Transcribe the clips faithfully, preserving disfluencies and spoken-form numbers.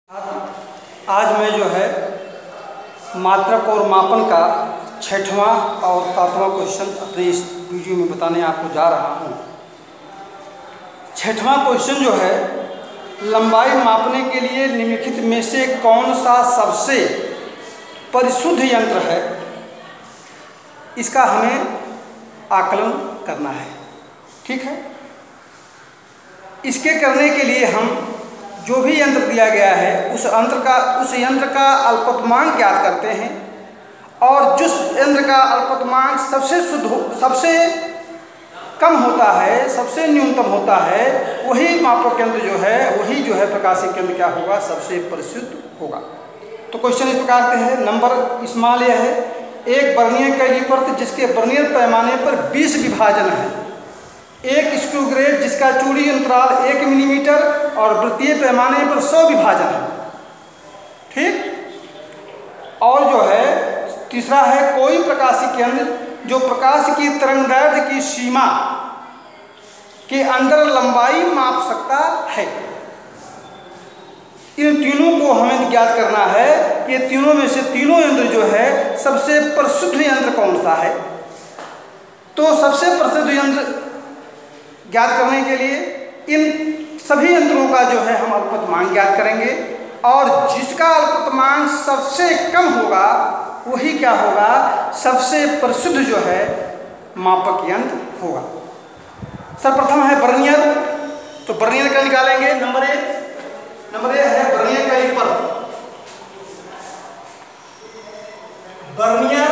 आज मैं जो है मात्रक और मापन का छठवां और सातवां क्वेश्चन अपने इस वीडियो में बताने आपको जा रहा हूँ। छठवां क्वेश्चन जो है, लंबाई मापने के लिए निम्नलिखित में से कौन सा सबसे परिशुद्ध यंत्र है, इसका हमें आकलन करना है। ठीक है, इसके करने के लिए हम जो भी यंत्र दिया गया है उस यंत्र का उस यंत्र का अल्पतमांक ज्ञात करते हैं और जिस यंत्र का अल्पतमांक सबसे शुद्ध हो, सबसे कम होता है, सबसे न्यूनतम होता है, वही मापक यंत्र जो है वही जो है प्रकाशिक यंत्र क्या होगा, सबसे परिशुद्ध होगा। तो क्वेश्चन इस प्रकार के है। नंबर स्मॉल यह है, एक वर्नियर कैलिपर जिसके वर्नियर पैमाने पर बीस विभाजन है, एक स्क्रू गेज जिसका चूड़ी अंतराल एक मिलीमीटर और वृत्तीय पैमाने पर सौ विभाजन है। ठीक, और जो है तीसरा है, कोई प्रकाशिक यंत्र जो प्रकाश की तरंगदैर्घ्य की सीमा के अंदर लंबाई माप सकता है। इन तीनों को हमें ज्ञात करना है कि ये तीनों में से तीनों यंत्र जो है सबसे प्रसिद्ध यंत्र कौन सा है। तो सबसे प्रसिद्ध यंत्र ज्ञात करने के लिए इन सभी यंत्रों का जो है हम अल्पतमांक ज्ञात करेंगे और जिसका अल्पतमांक सबसे कम होगा वही क्या होगा, सबसे प्रसिद्ध जो है मापक यंत्र होगा। सर्वप्रथम है वर्नियर। तो वर्नियर का निकालेंगे। नंबर एक नंबर एक है वर्नियर कैलिपर। वर्नियर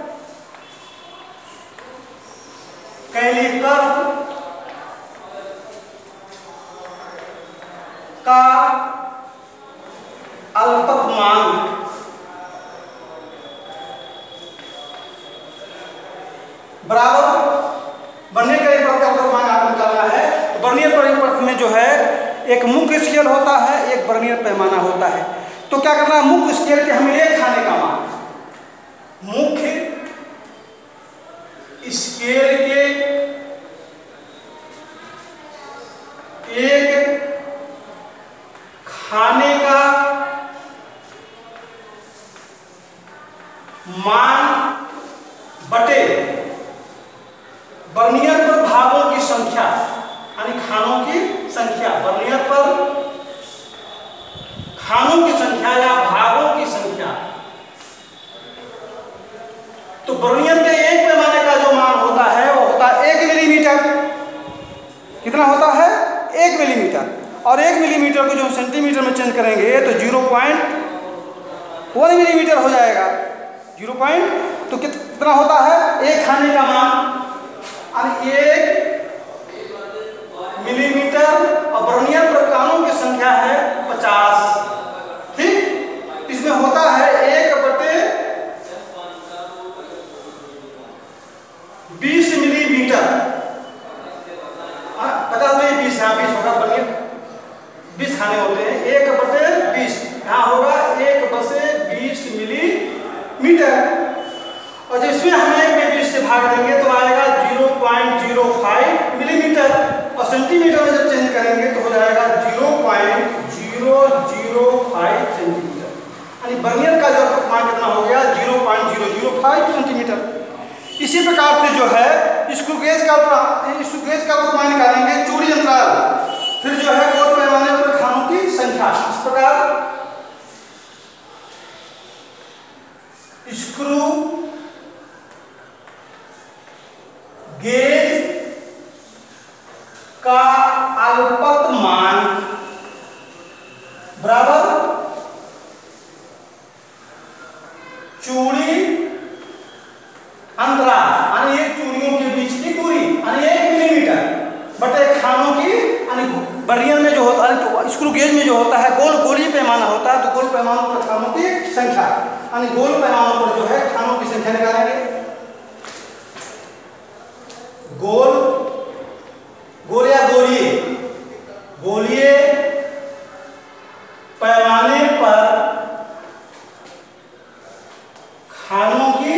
कैलिपर का अल्पतमांक बराबर वर्नियर कैलिपर का अल्पतमांक आपको निकालना है। तो वर्नियर कैलिपर में जो है एक मुख्य स्केल होता है, एक वर्नियर पैमाना होता है। तो क्या करना है, मुख्य स्केल के हमें एक खाने का मान, मुख्य स्केल के एक खाने का मान बटे वर्नियर पर भागों की संख्या, यानी खानों की संख्या, वर्नियर पर खानों की संख्या या भागों की संख्या। तो वर्नियर के एक पैमाने का जो मान होता है वो होता है एक मिलीमीटर। कितना होता है, एक मिलीमीटर। और एक मिलीमीटर को जो हम सेंटीमीटर में चेंज करेंगे तो जीरो पॉइंट वन मिलीमीटर हो जाएगा। जीरो पॉइंट तो कितना होता है, एक खाने का मान और एक मिलीमीटर और वर्नियर पर कानों की संख्या है पचास। ठीक, इसमें होता है एक बटे बीस मिलीमीटर। पचास में बीस यहाँ बीस होगा, वर्नियर बीस खाने होते हैं, एक बटे बीस यहाँ होगा एक बटे बीस मिलीमीटर। और जिसमें हम एक में बीस से भाग देंगे तो आएगा zero point zero five millimetre और सेंटीमीटर में जब चेंज करेंगे तो हो जाएगा zero point zero zero five centimetre. यानी वर्नियर का जो अल्पतमांक कितना हो गया, zero point zero zero five centimetre. इसी प्रकार से जो है स्क्रू गेज का स्क्रू गेज का अल्पतमांक निकालेंगे, चूड़ी अंतराल, फिर जो है गोल पैमाने पर खानों की संख्या। इस प्रकार स्क्रू गेज का अल्पतमांक बराबर चूड़ी अंतराल, यानी एक चूड़ियों के बीच की दूरी, यानी एक मिलीमीटर बटे खानों की, यानी वर्नियर में जो होता है तो स्क्रू गेज में जो होता है गोल गोली पैमाना होता है, तो गोल पैमानों पर खानों की संख्या, यानी गोल पैमानों पर जो है खानों की संख्या निकालेंगे। गोल गोल या गोलिए गोलिए पैमाने पर खानों की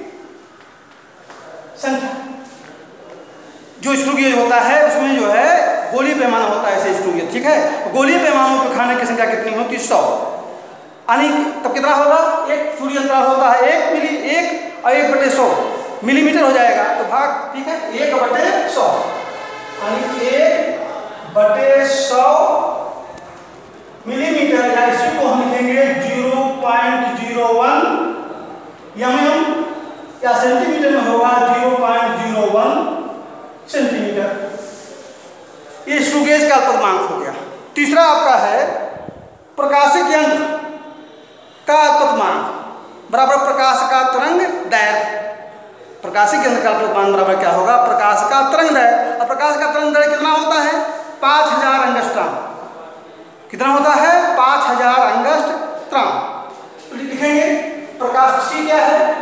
संख्या। जो स्क्रू गेज होता है उसमें जो है गोली पैमाना होता है ऐसे स्क्रू गेज। ठीक है, गोलीय पैमानों पर खाने की संख्या कितनी होती? सौ। यानी तब कितना होगा? एक सूर्य अंतराल होता है एक मिली एक और एक बटे सौ मिलीमीटर हो जाएगा, तो भाग ठीक है एक बटे सौ, यानी एक बटे सौ मिलीमीटर, या इसी को हम लिखेंगे zero point zero one M M, या सेंटीमीटर में होगा zero point zero one centimetre. ये स्क्रू गेज का अल्पतमांक हो गया। तीसरा आपका है प्रकाशिक यंत्र का अल्पतमांक बराबर प्रकाश का तरंग दैर्घ्य। प्रकाशिक यंत्र का अल्पतमांक बराबर क्या होगा? प्रकाश का तरंग दैर्घ्य। और प्रकाश का तरंग दैर्घ्य कितना होता है? पाँच हजार अंगस्ट्रॉम। कितना होता है? पाँच हजार अंगस्ट्रॉम। तो लिखेंगे प्रकाशिक क्या है?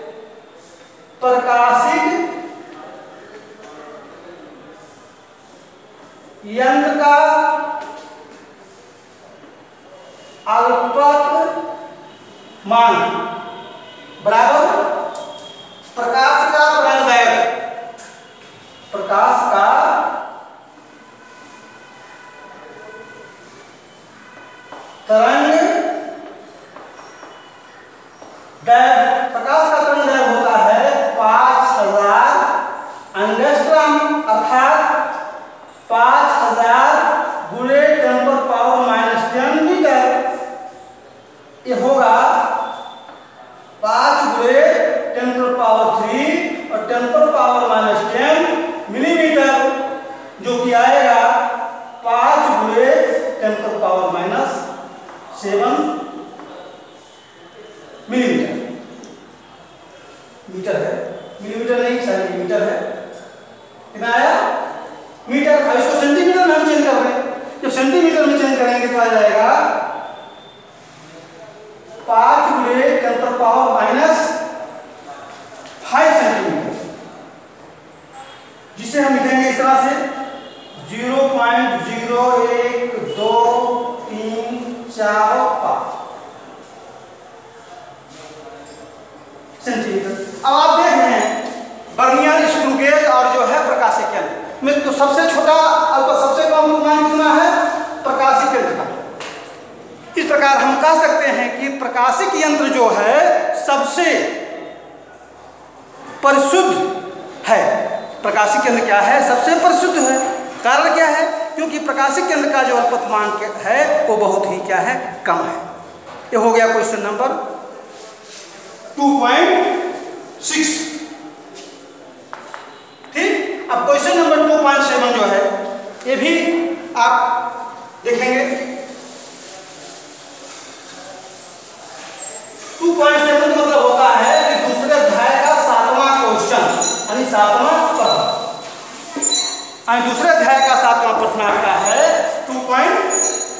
प्रकाशिक यंत्र का अल्पतमांक बराबर प्रकाश का तरंग दैर्घ्य। प्रकाश का तरंग दैर्घ्य। प्रकाश का तरंग दैर्घ्य होता है पांच हजार एंगस्ट्रॉम, अर्थात पांच हजार गुणे टेन पर पावर माइनस टेन मीटर। ये होगा पांच गुणे टेन पर पावर थ्री और टेन पर पावर माइनस टेन मिलीमीटर, जो कि आएगा पांच गुणे टेन पर power minus seven millimetre. Metre है, मिलीमीटर नहीं सेंटीमीटर है। कितना आया? मीटर। और इसको सेंटीमीटर में हम चेंज कर रहे हैं। जब सेंटीमीटर में चेंज करेंगे तो आ जाएगा पांच गुणे टेन पर पावर माइनस फाइव सेंटीमीटर, जिसे हम लिखेंगे इस तरह से जीरो पॉइंट जीरो एक दो तीन चार पांच सेंटीमीटर। अब आप देख रहे हैं बर्नियर स्क्रू गेज और जो है प्रकाशिक यंत्र में तो सबसे छोटा अल्प सबसे कम अल्पतमांक कितना है? प्रकाशिक यंत्र का। इस प्रकार हम कह सकते हैं कि प्रकाशिक यंत्र जो है सबसे परिशुद्ध है। प्रकाशिक यंत्र क्या है? सबसे परिशुद्ध है। कारण क्या है? क्योंकि प्रकाशिक यंत्र का जो अल्पतमांक है वो बहुत ही क्या है? कम है। ये हो गया question number two point six. ठीक, अब question number two point seven जो है ये भी आप देखेंगे। टू पॉइंट सेवन का मतलब होता है कि दूसरे अध्याय का सातवां क्वेश्चन, यानी सातवां प्रश्न। दूसरे अध्याय का सातवां प्रश्न आपका है टू पॉइंट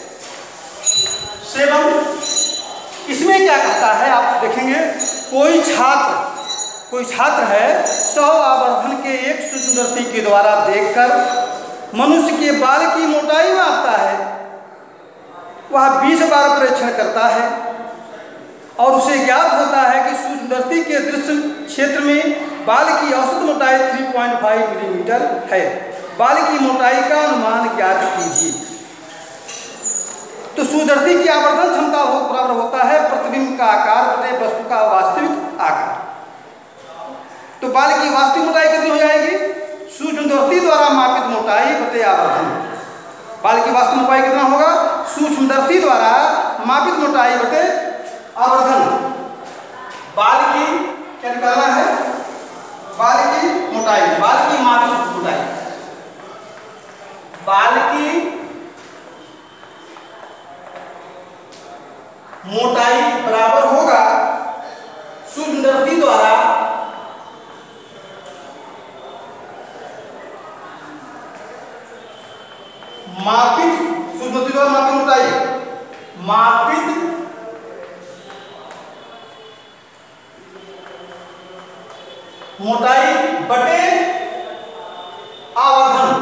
सेवन। इसमें क्या कहता है आप देखेंगे, कोई छात्र कोई छात्र है सौ आवर्धन के एक सूक्ष्मदर्शी के द्वारा देखकर मनुष्य के बाल की मोटाई मापता है। वह बीस बार परीक्षण करता है और उसे ज्ञात होता है कि सूक्ष्मदर्शी के दृश्य क्षेत्र में बाल की औसत मोटाई तीन पॉइंट पाँच मिलीमीटर है। बाल की मोटाई का अनुमान ज्ञात कीजिए। तो सूक्ष्मदर्शी की आवर्धन क्षमता हो बराबर होता है प्रतिबिंब का आकार बटे वस्तु का वास्तविक आकार। तो बाल की वास्तविक मोटाई कितनी हो जाएगी? सूक्ष्मदर्शी द्वारा मापित मोटाई बटे आवर्धन। बाल की वास्तविक मोटाई कितना होगा? सूक्ष्मदर्शी द्वारा मापित मोटाई बटे आवर्धन। बाल की क्या निकालना है? बाल की मोटाई, बाल की मापित मोटाई, बाल की मोटाई बराबर होगा सूक्ष्मदर्शी द्वारा मापित सूक्ष्मदर्शी द्वारा मापित मोटाई मापित मोटाई बटे आवर्धन।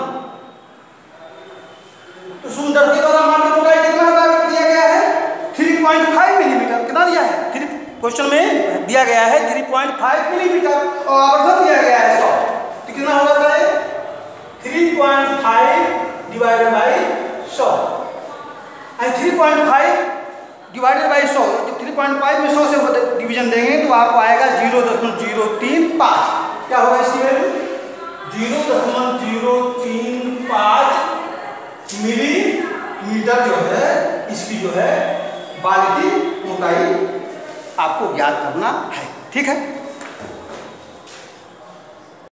तो सूक्ष्मदर्शी द्वारा मापित मोटाई कितना दिया गया है? तीन पॉइंट पाँच मिलीमीटर। कितना दिया है? क्वेश्चन में दिया गया है तीन पॉइंट पाँच मिलीमीटर और आवर्धन दिया गया है सौ। तो कितना होगा? तीन पॉइंट पाँच डिवाइडेड बाई सौ। And three point five divided by सौ, जब थ्री पॉइंट फाइव में सौ से डिवीजन देंगे तो आपको आएगा जीरो दशमलव जीरो तीन पाँच। क्या होगा इसकी वैल्यू? जीरो दशमलव जीरो तीन पाँच मिलीमीटर जो है इसकी जो है बाल की मोटाई आपको ज्ञात करना है। ठीक है।